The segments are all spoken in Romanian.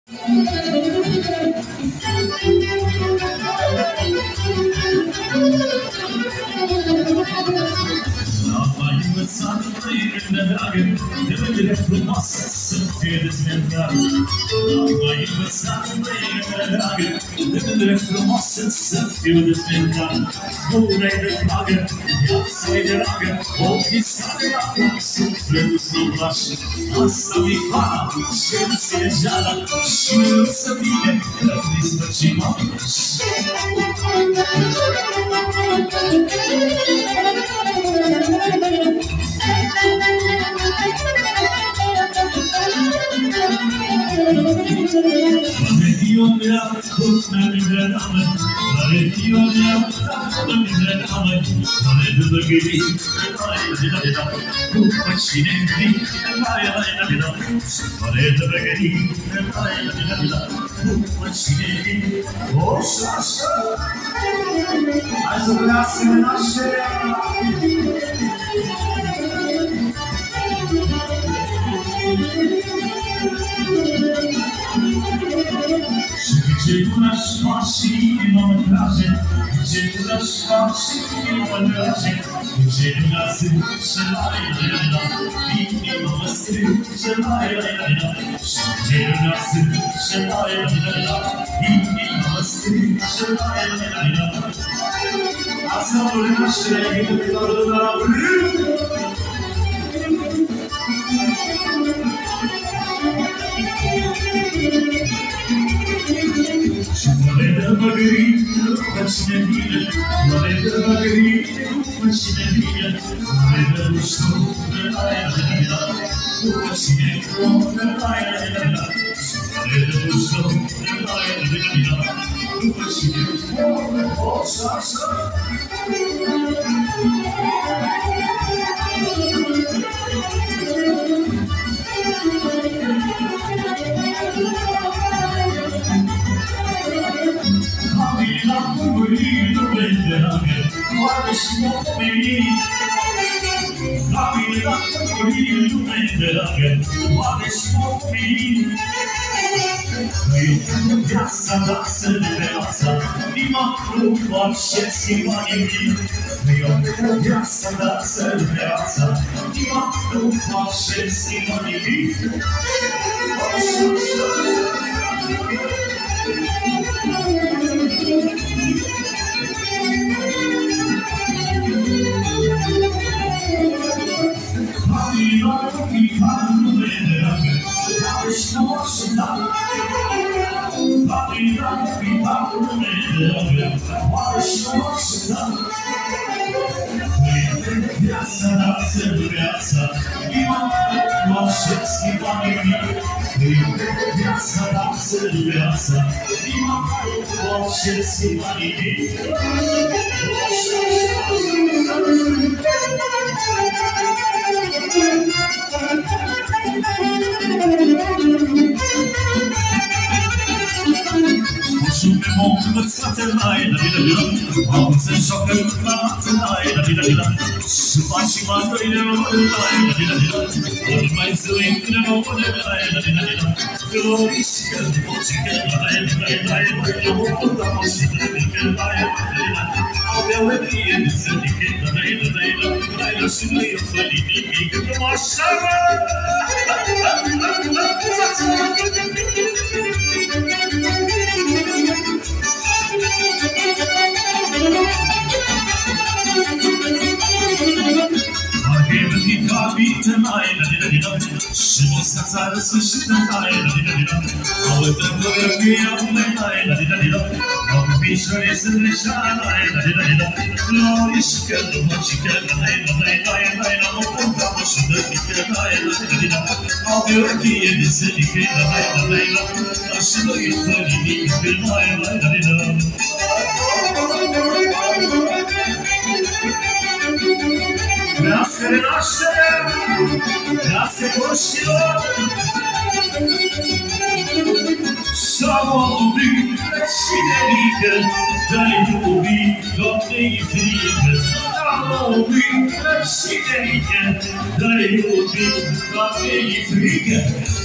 Asta mi fala și înțelegeala și nu să vine că dispăcima.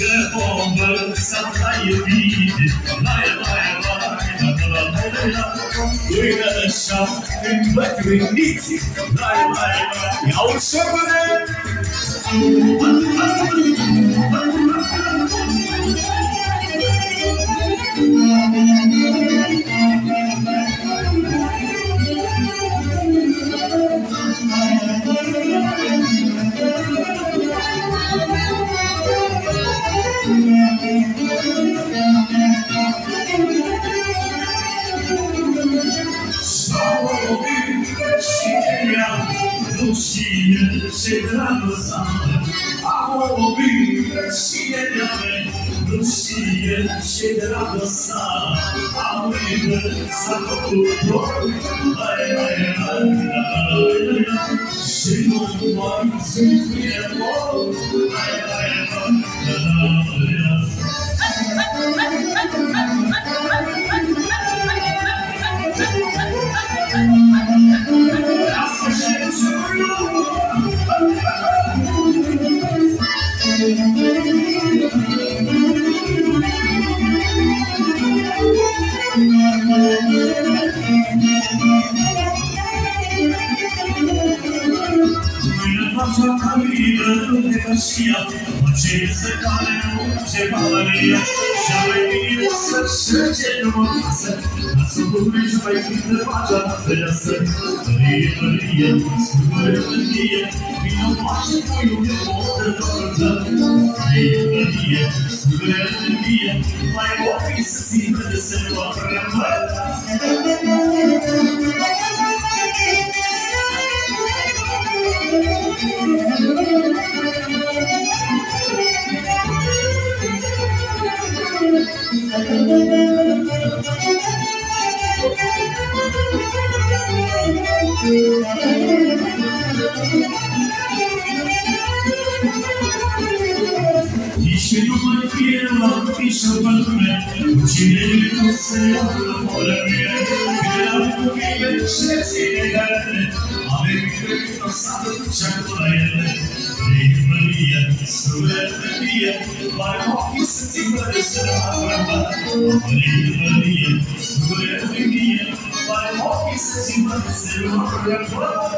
bomba saprai vite vai we're gonna shout in battery easy vai our shoulder Lucia, chegando samba, a ouvir, Lucia, chegando samba, a ouvir, sabe chegou mais amor, Nossa vida não negocia, onde você tá, onde falaria, já vai vir essa chance de uma massa, na sua beijo vai vir da baixa na festa, Maria, Maria, e não pode foi o meu amor da torta, Maria, Maria, vai ouvir acima de ser uma ramada. Dice non fiero, dice per me, ci non sei amore mio, che la tua vita si negare, avevi detto stato c'è Maria, sorella mia, vai occhi se vuole essere amata, Maria, sorella mia, vai occhi se vuole essere amata.